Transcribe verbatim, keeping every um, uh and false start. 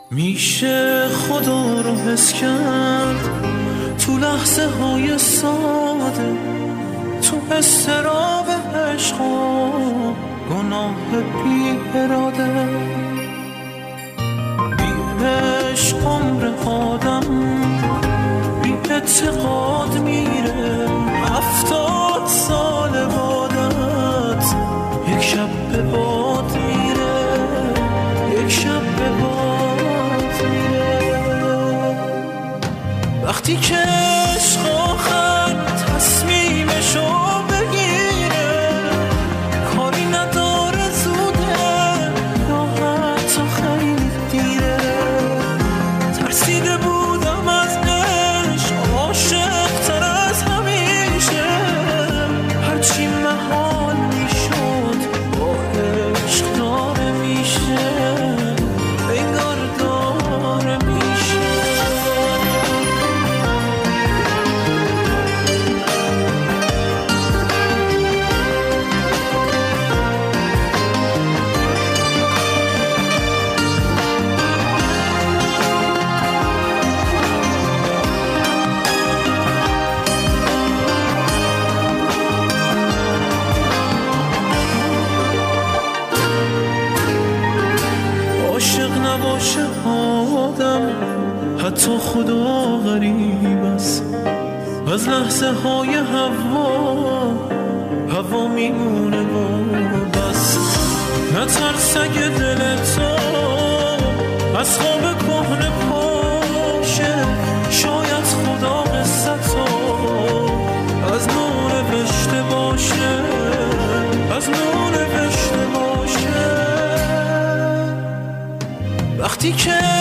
میشه خدا رو حس کرد تو لحظه های ساده، تو استراب عشق و گناه بی اراده. بی عشق عمر آدم بی اعتقاد میره، هفتاد سال بادت یک شب به باد میره، یک شب به باد میره. وقتی که عشق آخر تصمیمشو بگیره، کاری نداره زوده یا حتی خیلی دیره. ترسیده بودم از عشق، عاشق تر از همیشه، هرچی محال میشد با عشق داره میشه، انگار داره میشه. عاشق نباشه آدم، حتی خدا غریب است. از لحظه های هوا هوا میمونه و بس. نترس اگه دل تو از خواب کهنه پاشه، شاید خدا قصتو از نو نوشته باشه، از نو نوشته باشه. وقتی که